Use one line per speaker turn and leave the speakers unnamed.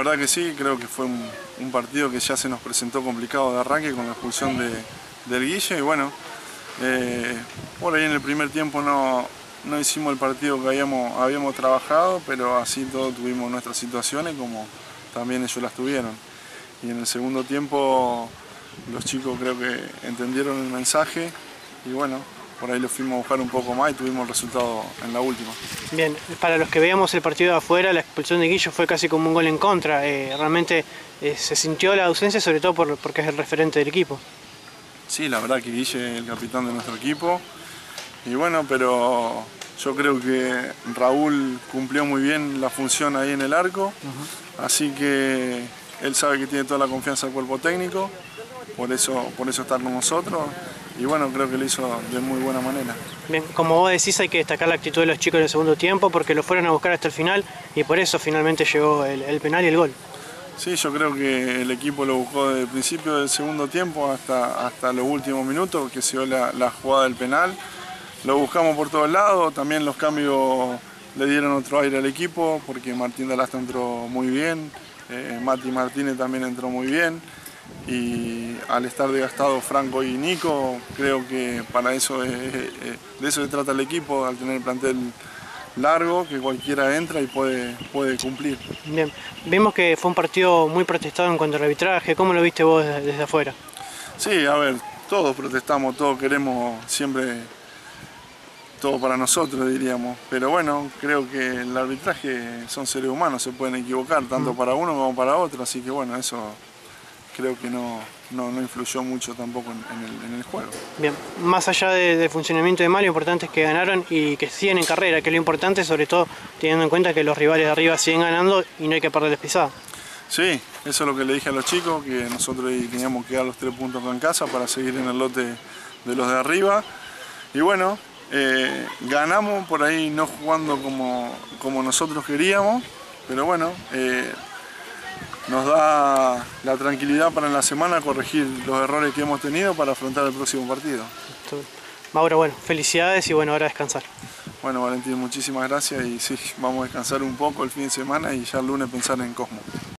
verdad que sí, creo que fue un partido que ya se nos presentó complicado de arranque con la expulsión del Guille y bueno, por ahí en el primer tiempo no hicimos el partido que habíamos trabajado, pero así todo tuvimos nuestras situaciones como también ellos las tuvieron. Y en el segundo tiempo los chicos creo que entendieron el mensaje y bueno, por ahí lo fuimos a buscar un poco más y tuvimos el resultado en la última.
Bien, para los que veíamos el partido de afuera, la expulsión de Guillo fue casi como un gol en contra. Realmente se sintió la ausencia, sobre todo porque es el referente del equipo.
Sí, la verdad que Guille es el capitán de nuestro equipo y bueno, pero yo creo que Raúl cumplió muy bien la función ahí en el arco, así que él sabe que tiene toda la confianza del cuerpo técnico, por eso está con nosotros y bueno, creo que lo hizo de muy buena manera.
Bien, como vos decís, hay que destacar la actitud de los chicos en el segundo tiempo porque lo fueron a buscar hasta el final y por eso finalmente llegó el penal y el gol.
Sí, yo creo que el equipo lo buscó desde el principio del segundo tiempo hasta los últimos minutos, que se dio la jugada del penal. Lo buscamos por todos lados, también los cambios le dieron otro aire al equipo porque Martín Dalasta entró muy bien, Mati Martínez también entró muy bien y al estar desgastados Franco y Nico, creo que para eso de eso se trata el equipo, al tener el plantel largo, que cualquiera entra y puede cumplir.
Bien, vimos que fue un partido muy protestado en cuanto al arbitraje. ¿Cómo lo viste vos desde afuera?
Sí, a ver, todos protestamos, todos queremos siempre todo para nosotros, diríamos. Pero bueno, creo que el arbitraje son seres humanos, se pueden equivocar, tanto para uno como para otro, así que bueno, eso creo que no influyó mucho tampoco en el juego.
Bien, más allá del funcionamiento de mal, lo importante es que ganaron y que siguen en carrera, que es lo importante, sobre todo teniendo en cuenta que los rivales de arriba siguen ganando y no hay que perderles pisada.
Sí, eso es lo que le dije a los chicos, que nosotros teníamos que dar los 3 puntos acá en casa para seguir en el lote de los de arriba. Y bueno, ganamos por ahí no jugando como nosotros queríamos, pero bueno, nos da la tranquilidad para en la semana corregir los errores que hemos tenido para afrontar el próximo partido.
Mauro, bueno, felicidades y bueno, ahora a descansar.
Bueno, Valentín, muchísimas gracias y sí, vamos a descansar un poco el fin de semana y ya el lunes pensar en Cosmo.